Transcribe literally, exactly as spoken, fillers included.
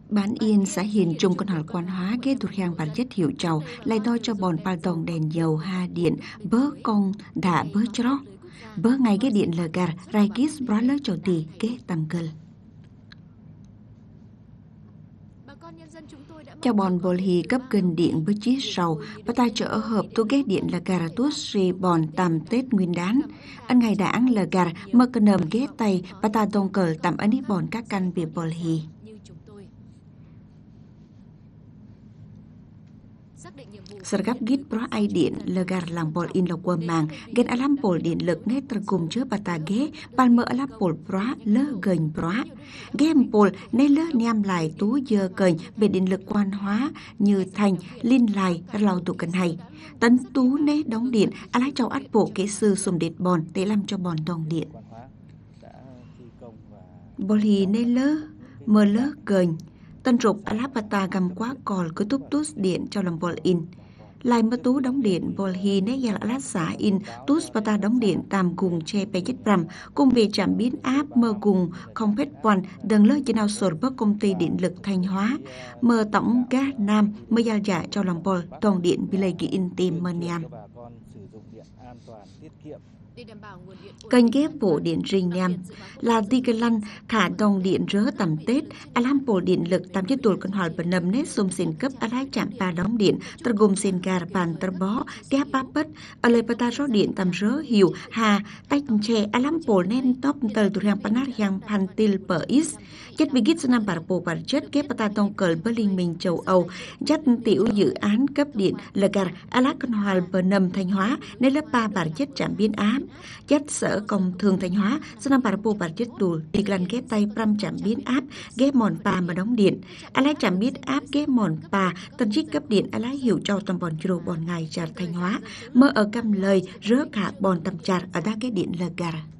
Bán yên xã Hiền Trung con hỏi quan hóa kế thuộc hàng bản chất hiệu trầu lại đo cho bòn pal tòng đèn dầu ha điện bớ công đã bớ chó bớ ngay cái điện lờ gar rai kis bó lỡ trầu tì kế tầm cờ cho bòn bồ hì cấp kênh điện bớ chí sầu và ta trở hợp tu ghé điện là garatus si bòn tầm Tết Nguyên đán ăn ngày đảng là gar mơ cờ nầm ghé tay và ta đông cờ tầm anh bòn các căn bị bồ hì Sergap git pro ai điện legar lang pol in lo qua mang gen alam pol điện lực nghe ter gum chứa bata ghé pan mơ alam pol pro lơ gành pro game pol nay lơ niam lại tú dơ cành về điện lực quan hóa như thành linh lại lau tụ cần hay tấn tú nế đóng điện alai châu át bộ kỹ sư sum điện bòn để làm cho bòn đòn điện bol hi nay lơ mơ lơ gành tân rục alapata gầm quá còl cứ túc tút điện cho làm bol in lại mơ tú đóng điện bol hi nấy giờ alat xã in tút pata đóng điện tam cùng che pe chết pram cùng về trạm biến áp mơ cùng không phết quan đừng lơ chỉ nào sổ bớt công ty điện lực Thanh Hóa mơ tổng ga nam mơ giao dạ cho làm bol toàn điện bị lấy kỳ in tìm mơ niam kênh ghép bộ điện riêng nhằm là đi cái lăn khả đồng điện rớ tầm Tết alam bộ điện lực tầm chiếc tuổi con hỏi bần nầm nét xung xin cấp alai chạm ba đóng điện tờ gồm xin gà bàn tờ bó ghép bắp bất ở lời bata rớ điện tầm rớ hiểu hà tách chè alam bộ nên top tờ tụi hàng panat hàng pan til per is chất bị gít năm bảo bộ bản chất ghép bata tông cờ bơ linh minh châu Âu chất tiểu dự án cấp điện là gà alai con hỏi bần nầm Thanh Hóa nên lớp ba bản chất chạm biên ám chất sở công thương Thanh Hóa sinh năm bảo bộ bản chất tù đi lần ghép tay pram chạm biến áp ghép mòn pa mà đóng điện alai chạm biến áp ghép mòn pa tân trích cấp điện alai hiểu cho tầm bòn chiro bòn ngày chặt Thanh Hóa mơ ở cam lời rớ cả bòn tầm chặt ở đa cái điện lờ gara